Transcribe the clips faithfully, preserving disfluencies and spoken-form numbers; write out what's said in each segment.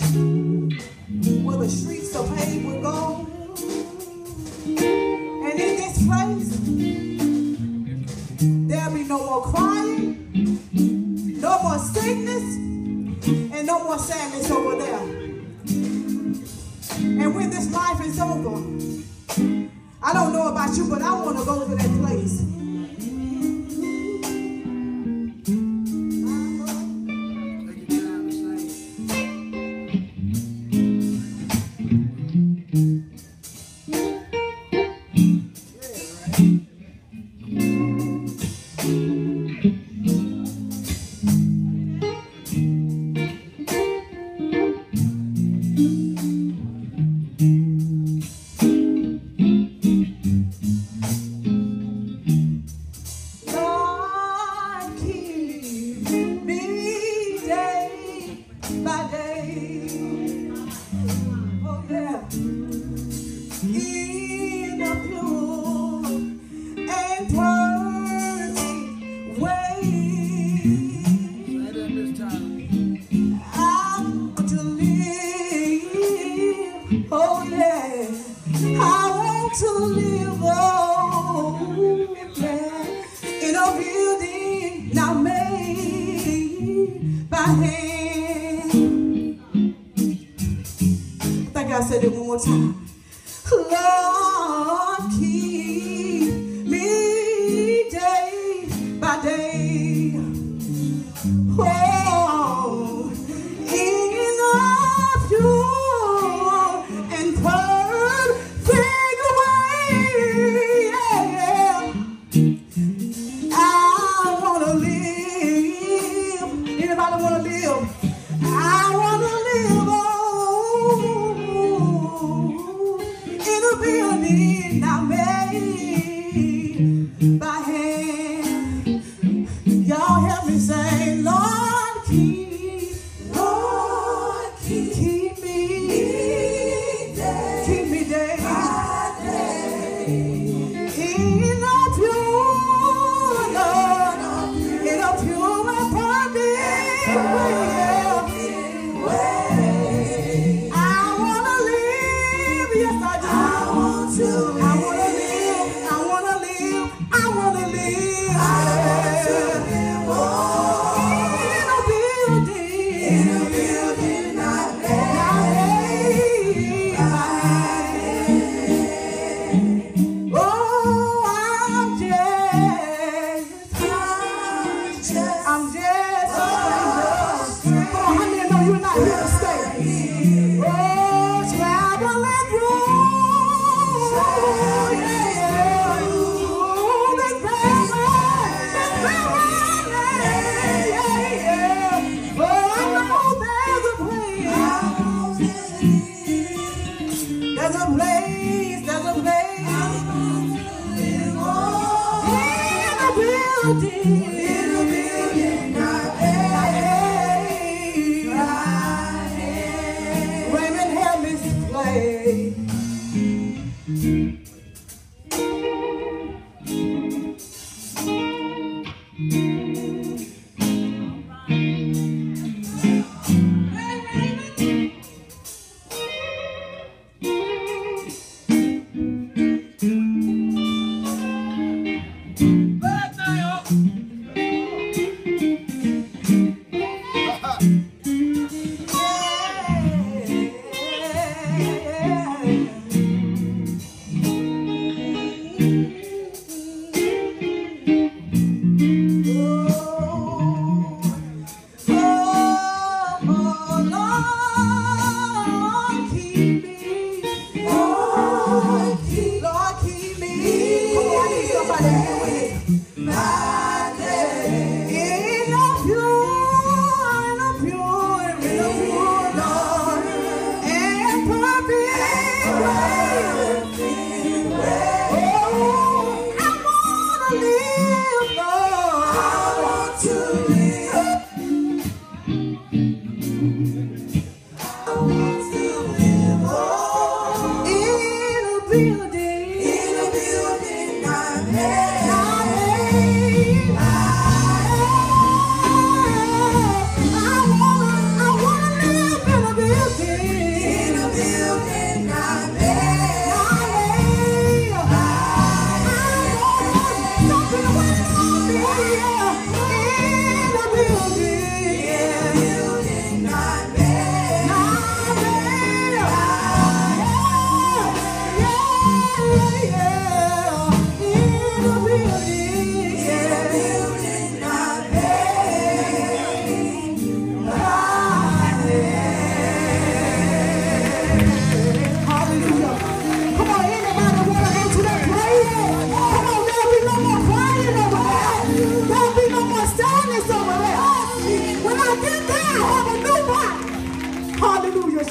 where the streets are paved with gold. And in this place, there'll be no more crying, no more sickness, and no more sadness over there. And when this life is over, I don't know about you, but I want to go to that place. I said it one more time. Lord, keep me day by day. Oh, in a pure and perfect way. Yeah. I want to live. Anybody want to live? I want to live. Oh, building I made by hand. Y'all help me say, Lord, keep, Lord, keep, keep me, day, keep me day by day. In a pure, Lord, in a pure and perfect way. I wanna live, yes I do. I wanna live, I wanna live, I wanna live. I want to live. Oh, in a building, in a building not made. Oh, I'm just, I'm just, I'm just a stranger. Come on, how many know you're not here to stay? Oh, traveling through. Oh, yeah. Oh, this power, this power, yeah, yeah. Oh, I know there's a place. There's a place, there's a place. In a building, in a building, not made.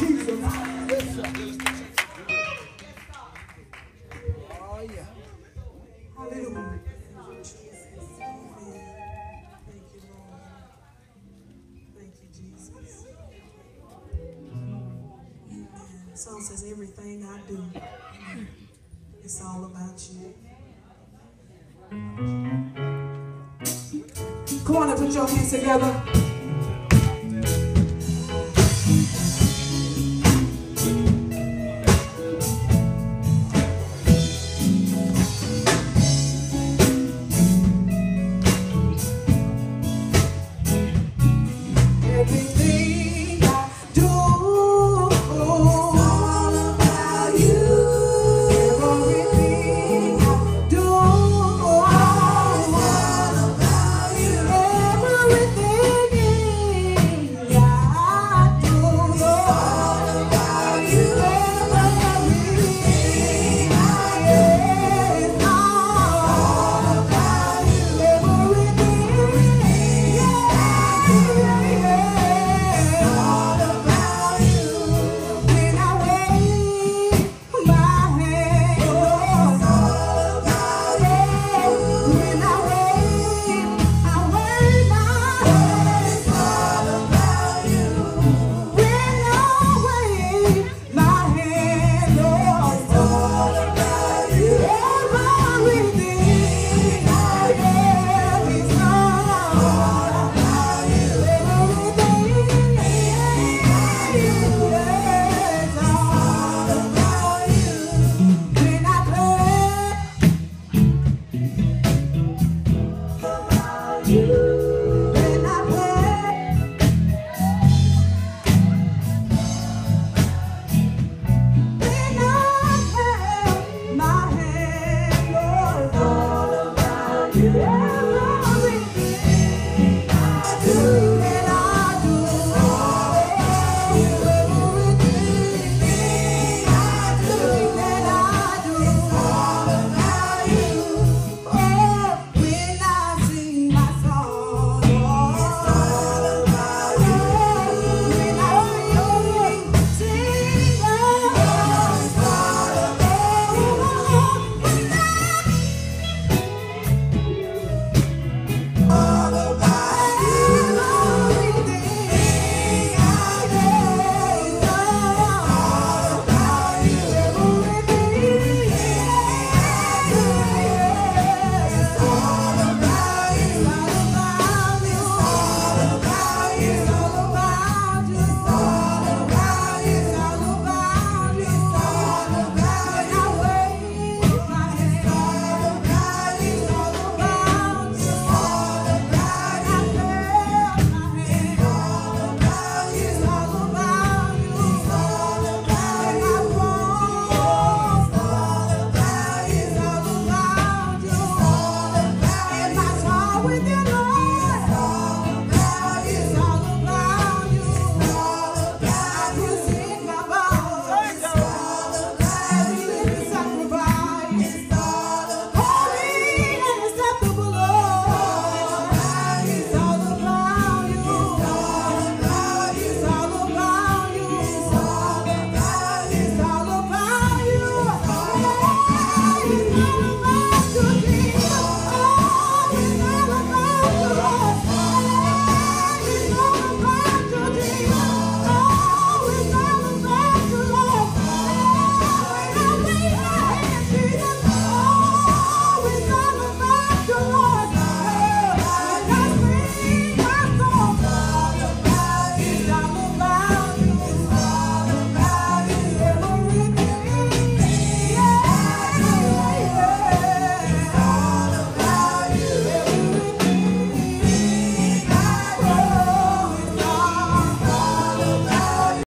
Jesus. Oh, yeah. Hallelujah. The song says everything I do, it's all about you. Come on and put your hands together.